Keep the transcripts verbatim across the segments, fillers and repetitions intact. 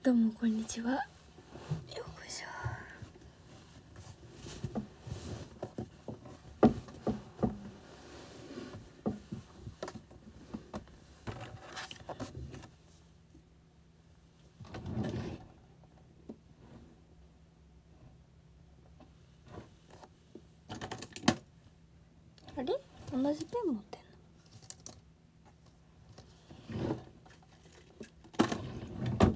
どうもこんにちは。よいしょ。あれ、同じペン持ってんの？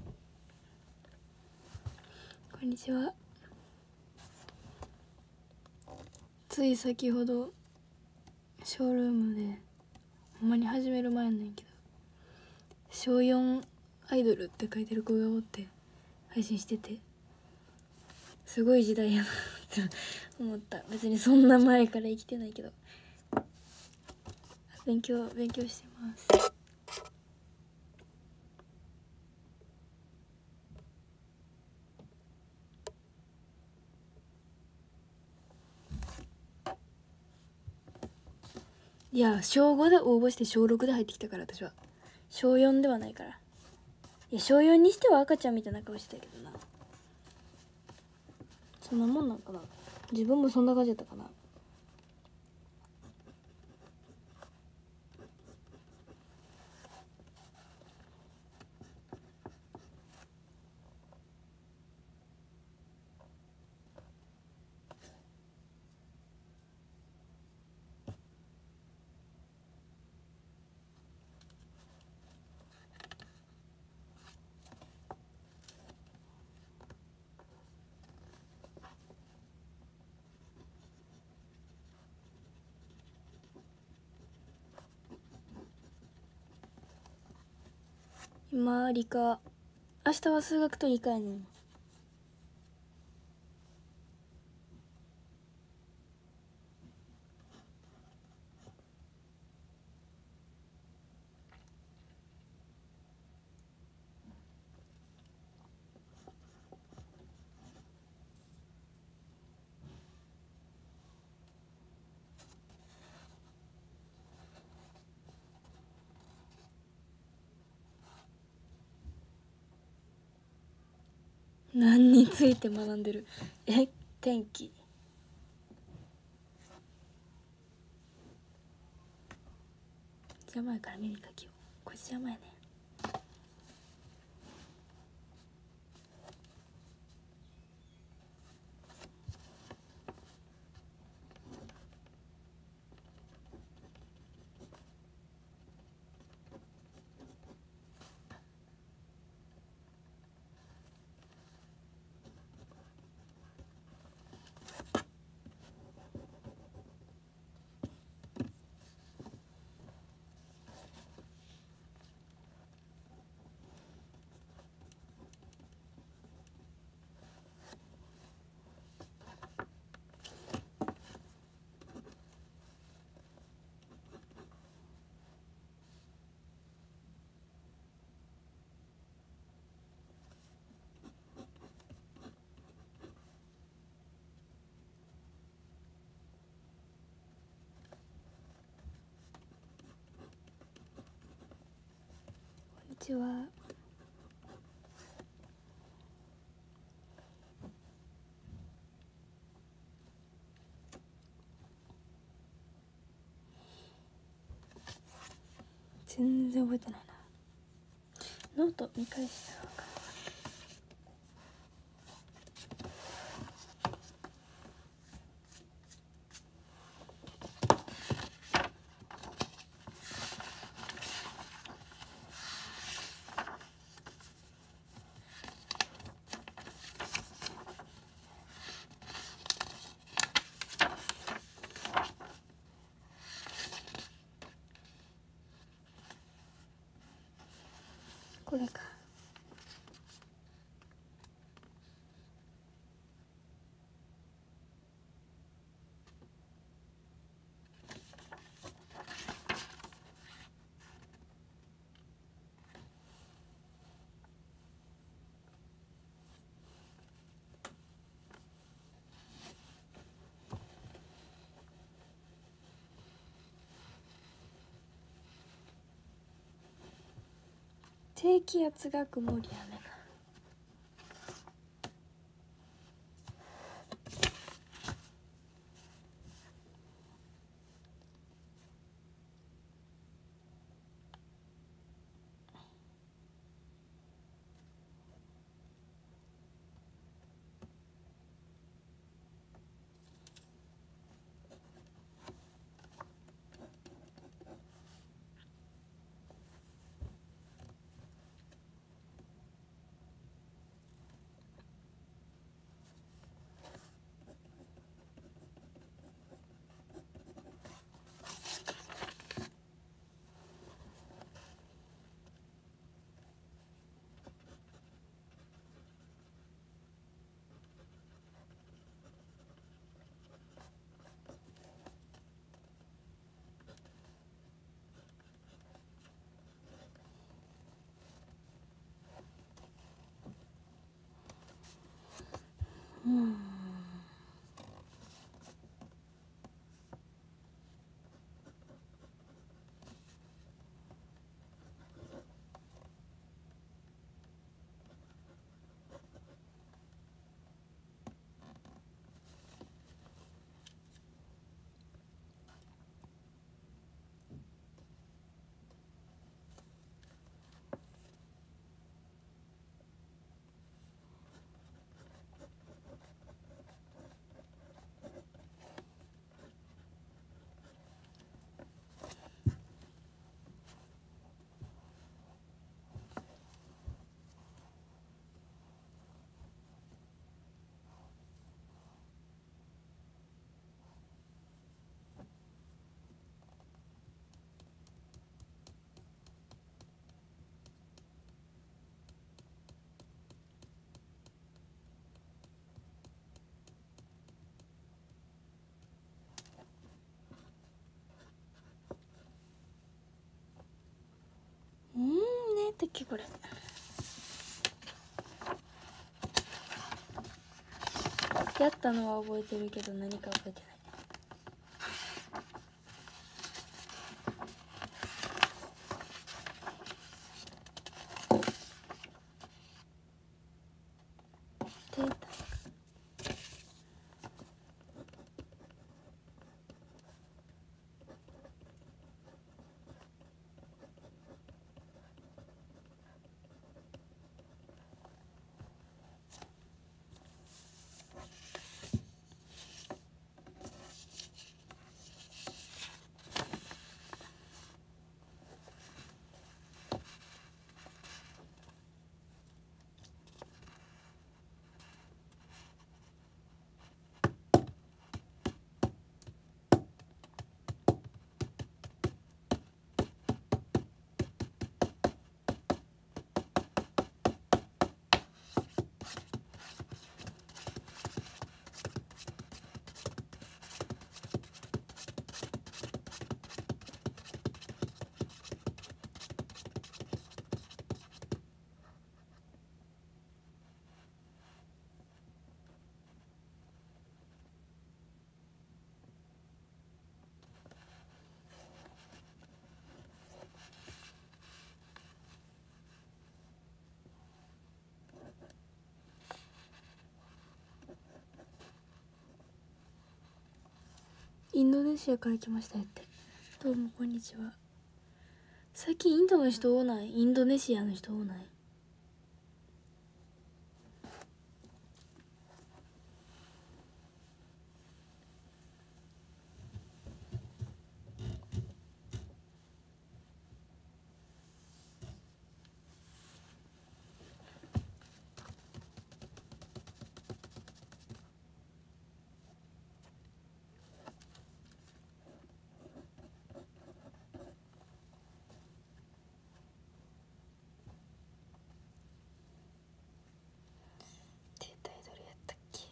こんにちは。つい先ほどショールームでほんまに始める前なんやけどしょうよんアイドルって書いてる子がおって配信してて、すごい時代やなって思った。別にそんな前から生きてないけど勉強勉強してます。いやしょうごで応募してしょうろくで入ってきたから、私はしょうよんではないから。いやしょうよんにしては赤ちゃんみたいな顔してたけどな。そんなもんなんかな。自分もそんな感じだったかな。今理科、明日は数学と理科やねん。何について学んでる？え、天気。邪魔やから耳かきよう。こいつ邪魔やね。こんにちは。全然覚えてないな。ノート見返したら分かる。これか。低気圧が曇り雨か。 うん。うん、ねえだっけこれ。やったのは覚えてるけど何か覚えてない。出た。インドネシアから来ましたよって。どうもこんにちは。最近インドの人多ない？インドネシアの人多ない？タイトルやったっけ？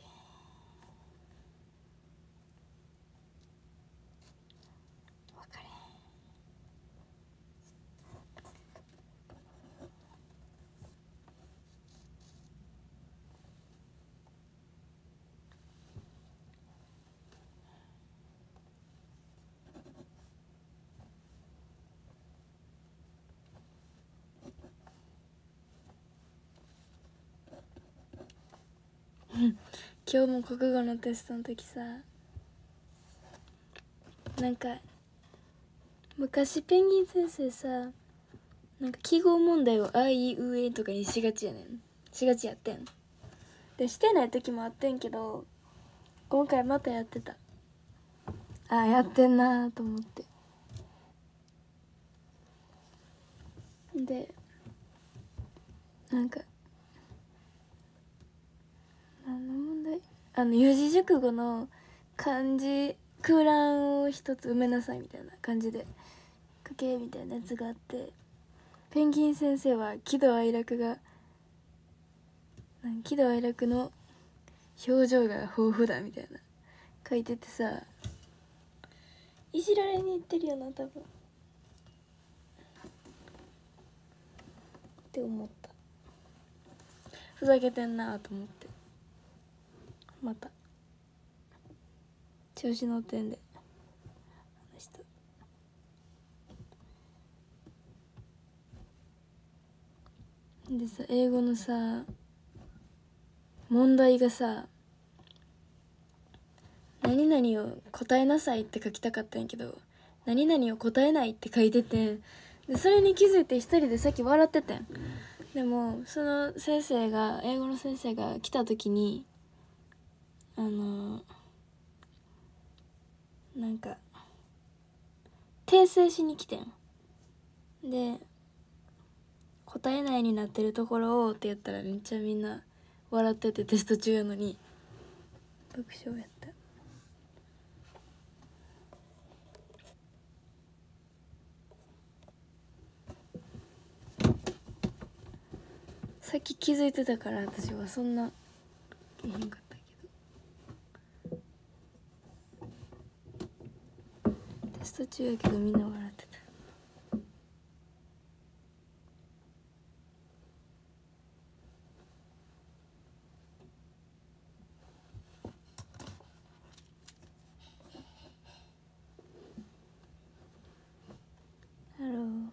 分かれへん。今日も国語のテストの時さ、なんか昔ペンギン先生さ、なんか記号問題をあいうえとかにしがちやねんしがちやってんで、してない時もあってんけど、今回またやってた。ああやってんなーと思って。でなんか何の問題、あの四字熟語の漢字空欄を一つ埋めなさいみたいな感じで書けみたいなやつがあって、ペンギン先生は喜怒哀楽が喜怒哀楽の表情が豊富だみたいな書いててさ、いじられに行ってるよな多分って思った。ふざけてんなと思って。 また調子乗ってんで話した。でさ、英語のさ問題がさ、何々を答えなさいって書きたかったんやけど、何々を答えないって書いてて、でそれに気づいて一人でさっき笑っててん。でもその先生が、英語の先生が来た時にあのなんか訂正しに来てん。で答えないになってるところをってやったらめっちゃみんな笑ってて、テスト中やのに爆笑やった。さっき気づいてたから私はそんなけへんかったけど、テスト中やけどみんな笑ってた。ハロー。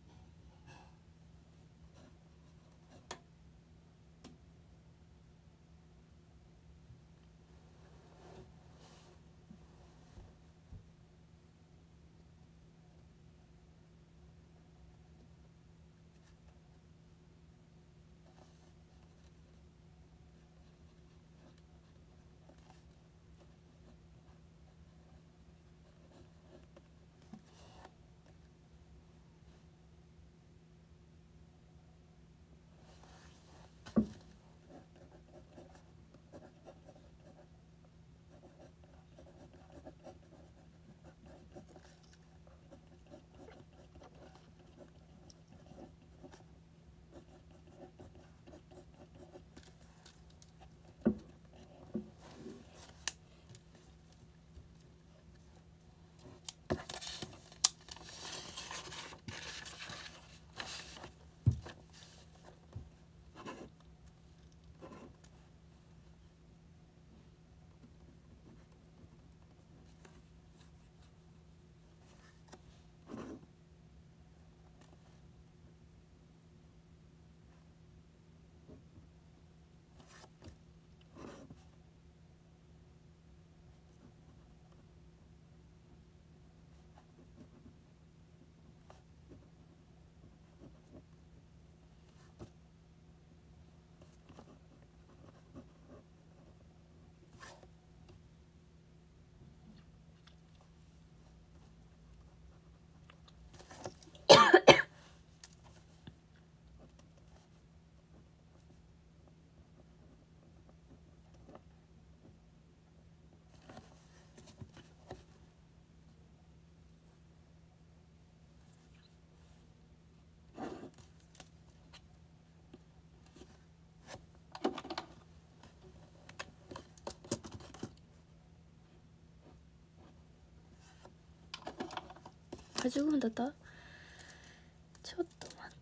あ、じゅうごふん経った。ちょっと待って。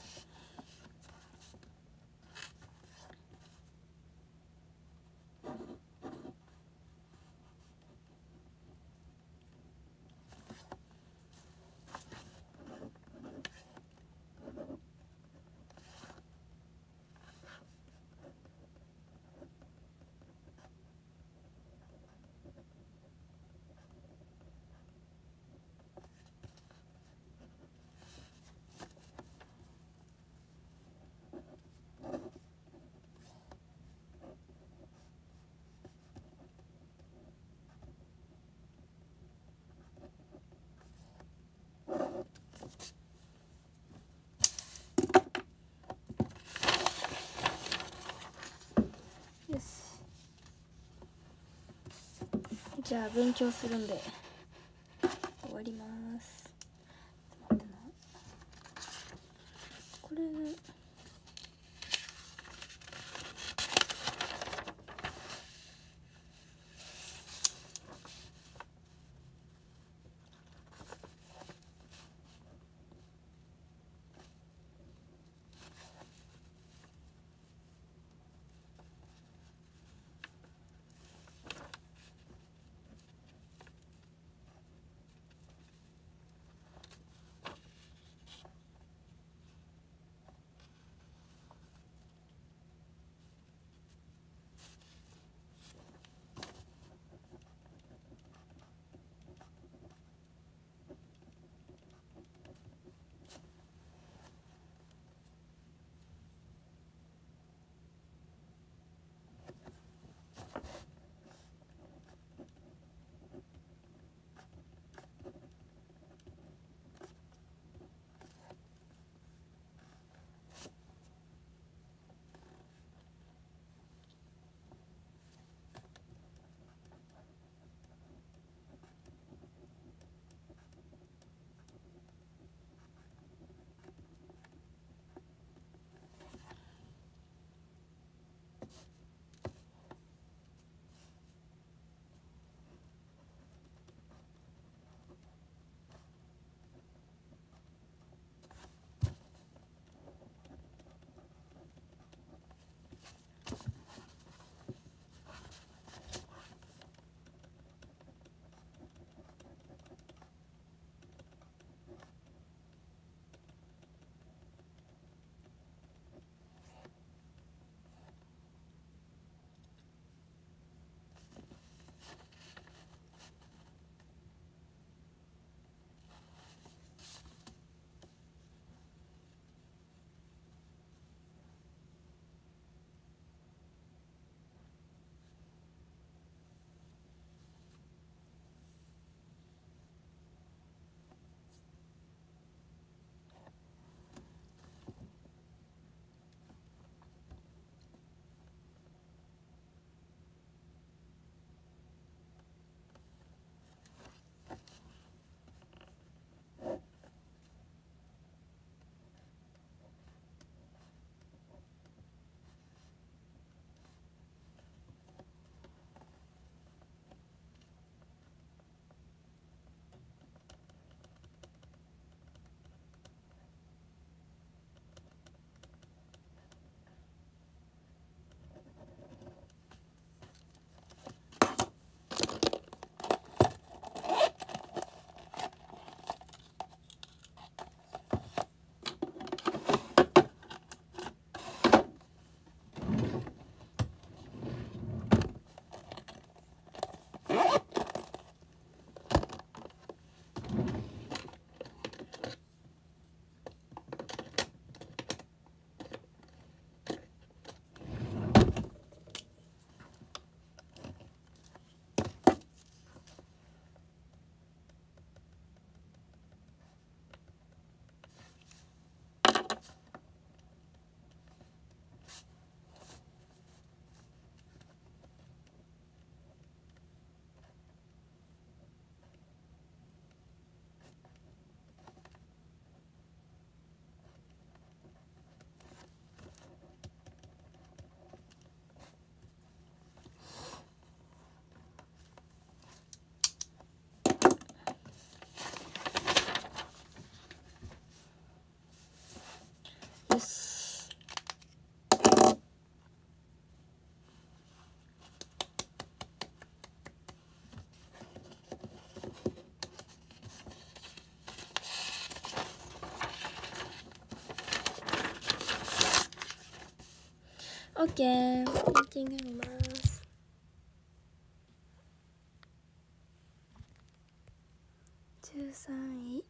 よし、じゃあ勉強するんで終わります。待ってな、これね、 オッケー。ランキング見ます。じゅうさんい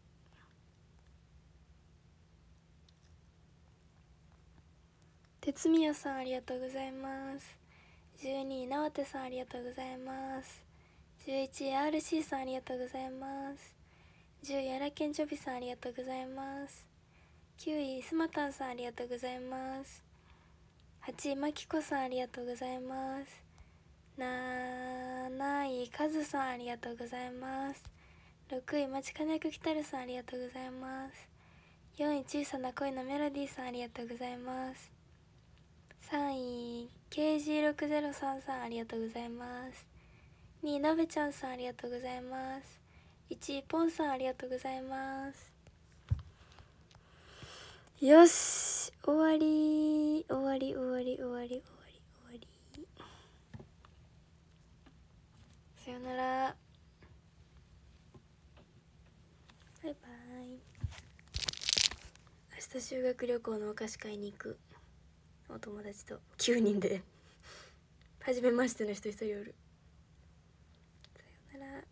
鉄宮さん、ありがとうございます。じゅうにい直手さん、ありがとうございます。じゅういちい アールシー さん、ありがとうございます。じゅういやらけんちょびさん、ありがとうございます。きゅういスマタンさん、ありがとうございます。はちいまきこさん、ありがとうございます。なないかずさん、ありがとうございます。ろくいまちかねくきたるさん、ありがとうございます。よんい小さな恋のメロディーさん、ありがとうございます。さんい ケージーろくぜろさん さん、ありがとうございます。にいなべちゃんさん、ありがとうございます。いちいポンさん、ありがとうございます。よし、終わり終わり終わり終わり終わり終わり。さよなら、バイバイ。明日修学旅行のお菓子買いに行く。お友達ときゅうにんで初めましての人ひとりおる。さよなら。